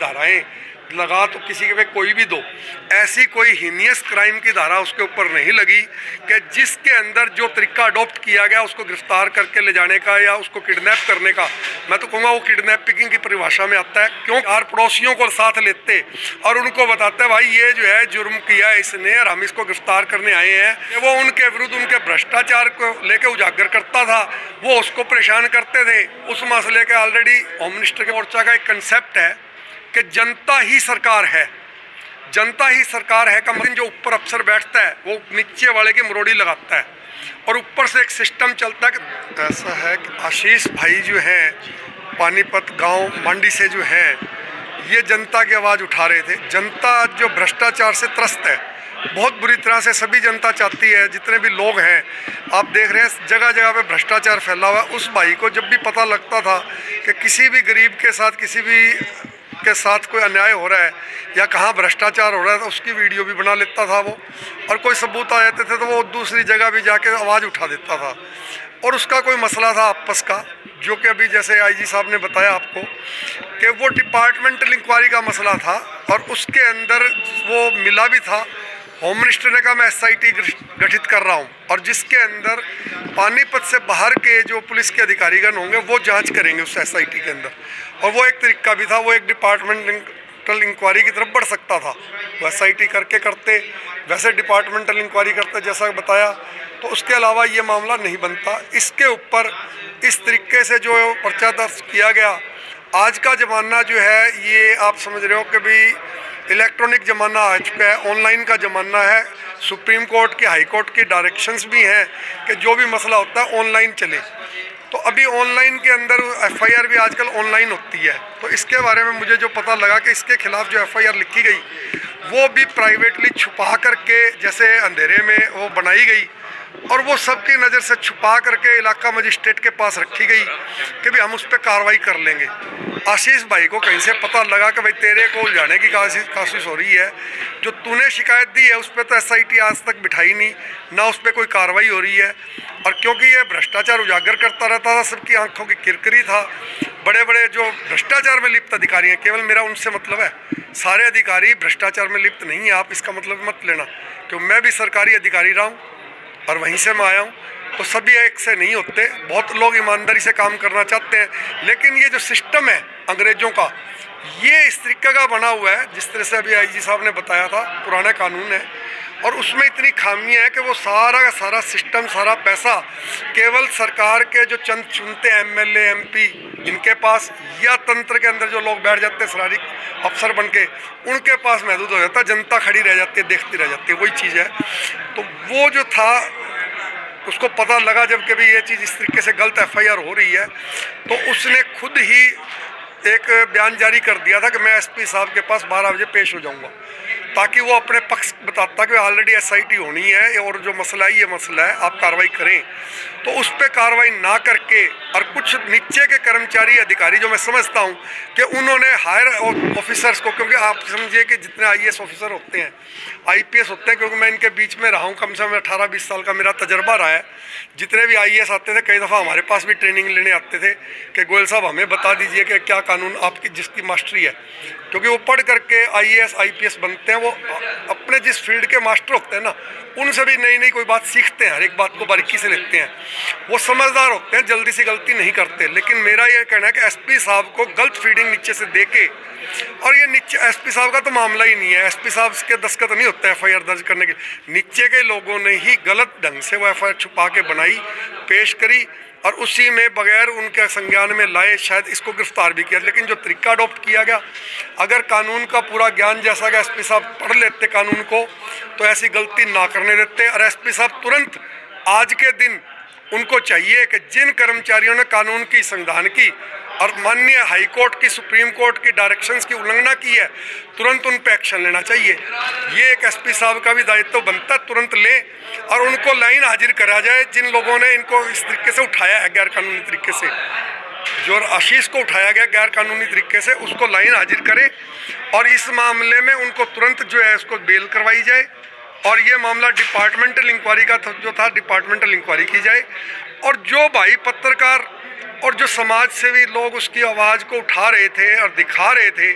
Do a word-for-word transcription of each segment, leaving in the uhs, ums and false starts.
धाराएं लगा तो किसी के पे कोई भी दो, ऐसी कोई हीनियस क्राइम की धारा उसके ऊपर नहीं लगी कि जिसके अंदर जो तरीका अडॉप्ट किया गया उसको गिरफ्तार करके ले जाने का या उसको किडनैप करने का, मैं तो कहूँगा वो किडनैपिंग की परिभाषा में आता है। क्यों चार पड़ोसियों को साथ लेते और उनको बताते भाई ये जो है जुर्म किया है इसने और हम इसको गिरफ्तार करने आए हैं, वो उनके विरुद्ध उनके भ्रष्टाचार को लेकर उजागर करता था, वो उसको परेशान करते थे। उस मसले के ऑलरेडी होम मिनिस्टर के मोर्चा का एक कंसेप्ट है कि जनता ही सरकार है, जनता ही सरकार है का मतलब जो ऊपर अफसर बैठता है वो नीचे वाले की मरोड़ी लगाता है और ऊपर से एक सिस्टम चलता है कि ऐसा है कि आशीष भाई जो हैं पानीपत गांव मंडी से जो हैं ये जनता की आवाज़ उठा रहे थे। जनता जो भ्रष्टाचार से त्रस्त है बहुत बुरी तरह से, सभी जनता चाहती है, जितने भी लोग हैं आप देख रहे हैं जगह जगह पे भ्रष्टाचार फैला हुआ है। उस भाई को जब भी पता लगता था कि किसी भी गरीब के साथ किसी भी के साथ कोई अन्याय हो रहा है या कहाँ भ्रष्टाचार हो रहा है तो उसकी वीडियो भी बना लेता था वो, और कोई सबूत आ जाते थे तो वो दूसरी जगह भी जाके आवाज़ उठा देता था। और उसका कोई मसला था आपस का, जो कि अभी जैसे आईजी साहब ने बताया आपको कि वो डिपार्टमेंटल इंक्वायरी का मसला था और उसके अंदर वो मिला भी था। होम मिनिस्टर ने कहा मैं एस आई टी गठित कर रहा हूं और जिसके अंदर पानीपत से बाहर के जो पुलिस के अधिकारीगण होंगे वो जांच करेंगे उस एस आई टी के अंदर। और वो एक तरीका भी था, वो एक डिपार्टमेंटल इंक्वायरी की तरफ बढ़ सकता था। वो एस आई टी करके करते वैसे डिपार्टमेंटल इंक्वायरी करते जैसा बताया, तो उसके अलावा ये मामला नहीं बनता। इसके ऊपर इस तरीके से जो पर्चा दर्ज किया गया, आज का ज़माना जो है ये आप समझ रहे हो कि भाई इलेक्ट्रॉनिक ज़माना आ चुका है, ऑनलाइन का ज़माना है। सुप्रीम कोर्ट की, हाई कोर्ट की डायरेक्शंस भी हैं कि जो भी मसला होता है ऑनलाइन चले। तो अभी ऑनलाइन के अंदर एफ आई आर भी आजकल ऑनलाइन होती है। तो इसके बारे में मुझे जो पता लगा कि इसके खिलाफ जो एफ आई आर लिखी गई वो भी प्राइवेटली छुपा करके जैसे अंधेरे में वो बनाई गई और वो सबकी नज़र से छुपा करके इलाका मजिस्ट्रेट के पास रखी गई कि भाई हम उस पर कार्रवाई कर लेंगे। आशीष भाई को कहीं से पता लगा कि भाई तेरे को उलझाने की कोशिश हो रही है, जो तूने शिकायत दी है उस पर तो एस आई टी आज तक बिठाई नहीं, ना उस पर कोई कार्रवाई हो रही है। और क्योंकि ये भ्रष्टाचार उजागर करता रहता था, सबकी आंखों की किरकिरी था, बड़े बड़े जो भ्रष्टाचार में लिप्त अधिकारी हैं, केवल मेरा उनसे मतलब है, सारे अधिकारी भ्रष्टाचार में लिप्त नहीं है, आप इसका मतलब मत लेना, क्योंकि मैं भी सरकारी अधिकारी रहा हूँ और वहीं से मैं आया हूँ। तो सभी एक से नहीं होते, बहुत लोग ईमानदारी से काम करना चाहते हैं, लेकिन ये जो सिस्टम है अंग्रेज़ों का ये इस तरीके का बना हुआ है जिस तरह से अभी आई जी साहब ने बताया था, पुराना कानून है और उसमें इतनी खामियां है कि वो सारा का सारा सिस्टम, सारा पैसा केवल सरकार के जो चंद चुनते हैं M L A M P इनके पास या तंत्र के अंदर जो लोग बैठ जाते हैं सरारी अफसर बन के उनके पास महदूद हो जाता है, जनता खड़ी रह जाती है, देखती रह जाती है, वही चीज़ है। तो वो जो था उसको पता लगा जब कभी ये चीज़ इस तरीके से गलत एफ आई आर हो रही है तो उसने खुद ही एक बयान जारी कर दिया था कि मैं एस पी साहब के पास बारह बजे पेश हो जाऊंगा, ताकि वो अपने पक्ष बताता कि ऑलरेडी एस आई टी होनी है और जो मसला है ये मसला है, आप कार्रवाई करें। तो उस पर कार्रवाई ना करके और कुछ नीचे के कर्मचारी अधिकारी जो मैं समझता हूँ कि उन्होंने हायर ऑफिसर्स को, क्योंकि आप समझिए कि जितने आई ए एस ऑफिसर होते हैं, आई पी एस होते हैं, क्योंकि मैं इनके बीच में रहा हूँ, कम से कम अठारह बीस साल का मेरा तजर्बा रहा है। जितने भी आई ए एस आते थे कई दफ़ा हमारे पास भी ट्रेनिंग लेने आते थे कि गोयल साहब हमें बता दीजिए कि क्या कानून आपकी जिसकी मास्टरी है, क्योंकि वो पढ़ करके I A S I P S बनते हैं, वो अपने जिस फील्ड के मास्टर होते हैं ना उनसे भी नई नई कोई बात सीखते हैं, हर एक बात को बारीकी से लेते हैं, वो समझदार होते हैं, जल्दी से गलती नहीं करते। लेकिन मेरा ये कहना है कि एस पी साहब को गलत फीडिंग नीचे से दे के, और ये नीचे एस पी साहब का तो मामला ही नहीं है, एस पी साहब के दस्तखत नहीं होता है एफ आई आर दर्ज करने के, नीचे के लोगों ने ही गलत ढंग से वो एफ आई आर छुपा के बनाई, पेश करी और उसी में बगैर उनके संज्ञान में लाए शायद इसको गिरफ्तार भी किया। लेकिन जो तरीका अडॉप्ट किया गया, अगर कानून का पूरा ज्ञान जैसा कि एस पी साहब पढ़ लेते कानून को तो ऐसी गलती ना करने देते। और एस पी साहब तुरंत आज के दिन उनको चाहिए कि जिन कर्मचारियों ने कानून की संविधान की और माननीय हाई कोर्ट की, सुप्रीम कोर्ट की डायरेक्शंस की उल्लंघना की है, तुरंत उन पर एक्शन लेना चाहिए। ये एक एस पी साहब का भी दायित्व बनता है, तुरंत ले और उनको लाइन हाजिर करा जाए जिन लोगों ने इनको इस तरीके से उठाया है गैर कानूनी तरीके से। जो आशीष को उठाया गया गैर कानूनी तरीके से, उसको लाइन हाजिर करे और इस मामले में उनको तुरंत जो है उसको बेल करवाई जाए और ये मामला डिपार्टमेंटल इंक्वायरी का जो था डिपार्टमेंटल इंक्वायरी की जाए। और जो भाई पत्रकार और जो समाज सेवी लोग उसकी आवाज़ को उठा रहे थे और दिखा रहे थे,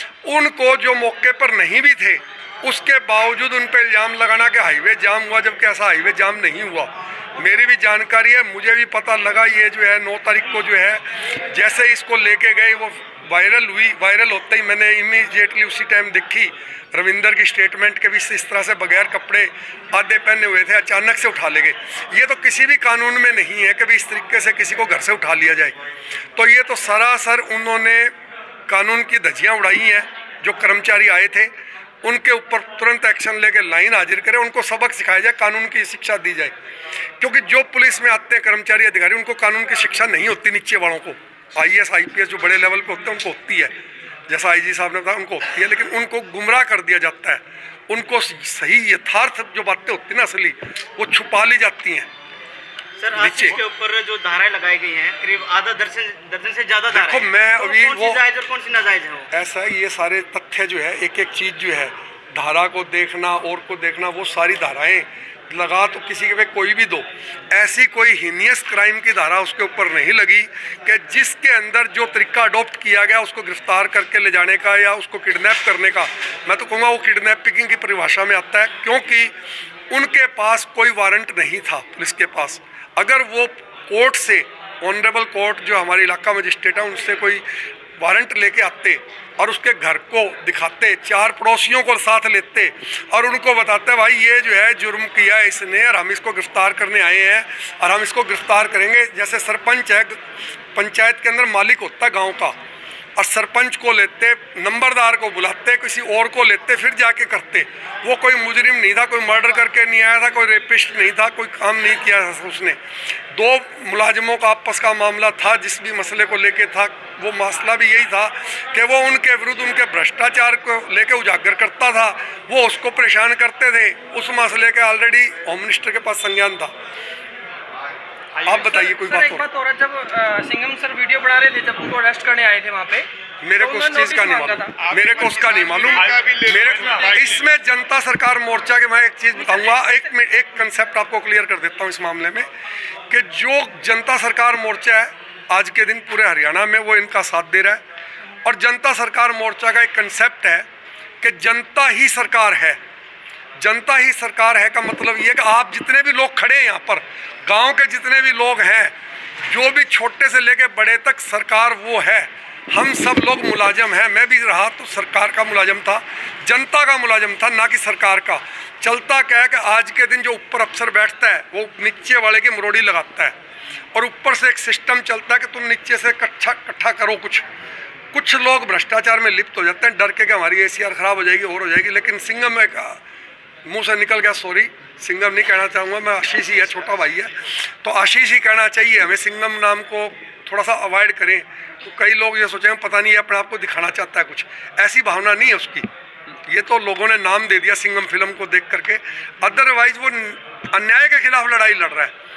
उनको जो मौके पर नहीं भी थे उसके बावजूद उन पर इल्ज़ाम लगाना कि हाईवे जाम हुआ, जबकि ऐसा हाईवे जाम नहीं हुआ। मेरी भी जानकारी है, मुझे भी पता लगा, ये जो है नौ तारीख को जो है जैसे इसको लेके गए वो वायरल हुई। वायरल होते ही मैंने इमीडिएटली उसी टाइम देखी रविंदर की स्टेटमेंट के भी इस तरह से बगैर कपड़े आधे पहने हुए थे, अचानक से उठा ले गए। ये तो किसी भी कानून में नहीं है कि भी इस तरीके से किसी को घर से उठा लिया जाए। तो ये तो सरासर उन्होंने कानून की धज्जियाँ उड़ाई हैं। जो कर्मचारी आए थे उनके ऊपर तुरंत एक्शन लेके लाइन हाजिर करें, उनको सबक सिखाया जाए, कानून की शिक्षा दी जाए। क्योंकि जो पुलिस में आते हैं कर्मचारी अधिकारी, उनको कानून की शिक्षा नहीं होती। नीचे वालों को I A S I P S जो बड़े लेवल पे होते हैं उनको होती है, जैसा आई जी साहब ने बताया उनको होती है, लेकिन उनको गुमराह कर दिया जाता है। उनको सही यथार्थ जो बातें होती हैं ना असली, वो छुपा ली जाती हैं। सर नीचे के ऊपर जो धाराएं लगाई गई हैं करीब आधा दर्जन दर्जन से ज्यादा धाराएं। देखो मैं तो अभी कौन सी जायज और कौन सी नाजायज है? वो ऐसा है, ये सारे तथ्य जो है, एक एक चीज़ जो है, धारा को देखना और को देखना, वो सारी धाराएं लगा तो किसी के पे कोई भी दो, ऐसी कोई हीनियस क्राइम की धारा उसके ऊपर नहीं लगी कि जिसके अंदर जो तरीका अडॉप्ट किया गया उसको गिरफ्तार करके ले जाने का या उसको किडनैप करने का, मैं तो कहूँगा वो किडनैपिंग की परिभाषा में आता है। क्योंकि उनके पास कोई वारंट नहीं था पुलिस के पास। अगर वो कोर्ट से, ऑनरेबल कोर्ट जो हमारे इलाका मजिस्ट्रेट है, उनसे कोई वारंट लेके आते और उसके घर को दिखाते, चार पड़ोसियों को साथ लेते और उनको बताते भाई ये जो है जुर्म किया है इसने और हम इसको गिरफ्तार करने आए हैं और हम इसको गिरफ्तार करेंगे। जैसे सरपंच है, पंचायत के अंदर मालिक होता है गांव का, और सरपंच को लेते, नंबरदार को बुलाते, किसी और को लेते, फिर जाके करते। वो कोई मुजरिम नहीं था, कोई मर्डर करके नहीं आया था, कोई रेपिस्ट नहीं था, कोई काम नहीं किया था उसने। दो मुलाजिमों का आपस का मामला था, जिस भी मसले को लेके था वो मसला भी यही था कि वो उनके विरुद्ध उनके भ्रष्टाचार को लेके उजागर करता था, वो उसको परेशान करते थे। उस मसले के ऑलरेडी होम मिनिस्टर के पास संज्ञान था। आप बताइए कोई बात। एक बात हो रहा है, जब सिंघम सर वीडियो बना रहे थे, जब उनको अरेस्ट करने आए थे वहाँ पे, मेरे को उस चीज़ का नहीं मालूम, मेरे को उसका नहीं मालूम। मेरे इसमें जनता सरकार मोर्चा के, मैं एक चीज़ बताऊंगा, एक में एक कंसेप्ट आपको क्लियर कर देता हूँ इस मामले में, कि जो जनता सरकार मोर्चा है आज के दिन पूरे हरियाणा में वो इनका साथ दे रहा है। और जनता सरकार मोर्चा का एक कंसेप्ट है कि जनता ही सरकार है। जनता ही सरकार है का मतलब ये कि आप जितने भी लोग खड़े हैं यहाँ पर, गांव के जितने भी लोग हैं, जो भी छोटे से लेके बड़े तक, सरकार वो है। हम सब लोग मुलाजम हैं। मैं भी रहा तो सरकार का मुलाजम था, जनता का मुलाजम था, ना कि सरकार का। चलता क्या है कि आज के दिन जो ऊपर अफसर बैठता है वो नीचे वाले की मरोड़ी लगाता है, और ऊपर से एक सिस्टम चलता है कि तुम नीचे से इकट्ठा इकट्ठा करो। कुछ कुछ लोग भ्रष्टाचार में लिप्त हो जाते हैं, डर के कि हमारी ए सी आर खराब हो जाएगी और हो जाएगी। लेकिन सिंघम में मुंह से निकल गया, सॉरी सिंघम नहीं कहना चाहूँगा मैं, आशीष ही है, छोटा भाई है, तो आशीष ही कहना चाहिए हमें। सिंघम नाम को थोड़ा सा अवॉइड करें। तो कई लोग ये सोचेंगे पता नहीं है अपने आप को दिखाना चाहता है कुछ, ऐसी भावना नहीं है उसकी। ये तो लोगों ने नाम दे दिया सिंघम फिल्म को देख करके, अदरवाइज वो अन्याय के खिलाफ लड़ाई लड़ रहा है।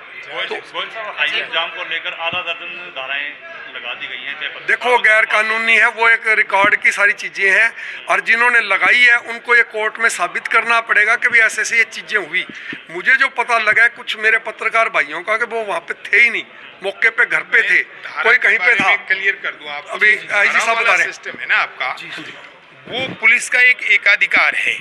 तो हाईवे जाम को लेकर आधा दर्जन धाराएं लगा दी गई हैं। देखो गैर कानूनी है, वो एक रिकॉर्ड की सारी चीज़ें हैं, और जिन्होंने लगाई है उनको ये कोर्ट में साबित करना पड़ेगा कि भी ऐसे ऐसे ये चीज़ें हुई। मुझे जो पता लगा है कुछ मेरे पत्रकार भाइयों का कि वो वहाँ पे थे ही नहीं, मौके पे घर पे थे, कोई कहीं पे था। क्लियर कर दूं आप, अभी आई जी साहब बता रहे हैं सिस्टम है ना आपका, वो पुलिस का एक एकाधिकार है।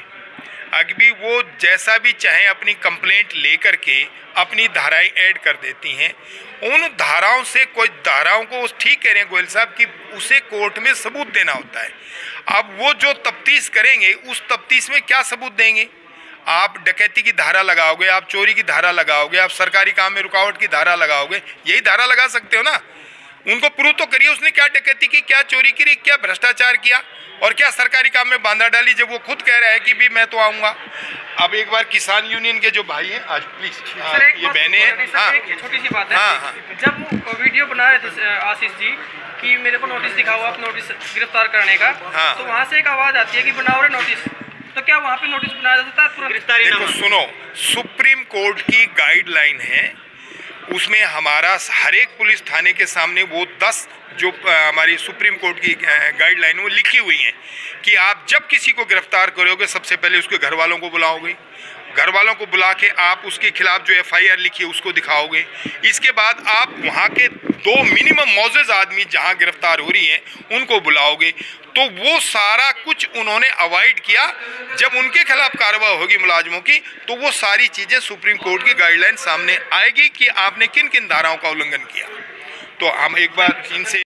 अभी वो जैसा भी चाहे अपनी कंप्लेंट लेकर के अपनी धाराएं ऐड कर देती हैं। उन धाराओं से कोई धाराओं को ठीक कह रहे हैं गोयल साहब कि उसे कोर्ट में सबूत देना होता है। अब वो जो तफ्तीश करेंगे उस तफ्तीश में क्या सबूत देंगे? आप डकैती की धारा लगाओगे, आप चोरी की धारा लगाओगे, आप सरकारी काम में रुकावट की धारा लगाओगे, यही धारा लगा सकते हो ना। उनको प्रूव तो करिए उसने क्या डकैती की, क्या चोरी की, क्या भ्रष्टाचार किया और क्या सरकारी काम में बांधा डाली, जब वो खुद कह रहा है कि भी मैं तो आऊँगा। अब एक बार किसान यूनियन के जो भाई हैं, आज प्लीज ये बहने हैं, हाँ छोटी सी बात है, हाँ हाँ जब वो वीडियो बना रहे थे आशीष जी कि मेरे को नोटिस दिखा हुआ आप नोटिस गिरफ्तार करने का, हाँ। तो वहाँ से एक आवाज़ आती है कि बनाओ रे नोटिस, तो क्या वहाँ पे नोटिस बनाया जा सकता है तुरंत गिरफ्तारी? देखो सुनो, सुप्रीम कोर्ट की गाइडलाइन है, उसमें हमारा हर एक पुलिस थाने के सामने वो दस जो हमारी सुप्रीम कोर्ट की गाइडलाइन वो लिखी हुई हैं कि आप जब किसी को गिरफ्तार करोगे सबसे पहले उसके घर वालों को बुलाओगे, घर वालों को बुला के आप उसके खिलाफ जो एफ आई आर लिखी है उसको दिखाओगे। इसके बाद आप वहाँ के दो मिनिमम मौजूद आदमी जहाँ गिरफ्तार हो रही हैं उनको बुलाओगे। तो वो सारा कुछ उन्होंने अवॉइड किया। जब उनके खिलाफ कार्रवाई होगी मुलाजिमों की तो वो सारी चीज़ें सुप्रीम कोर्ट की गाइडलाइन सामने आएगी कि आपने किन किन धाराओं का उल्लंघन किया। तो हम एक बार इनसे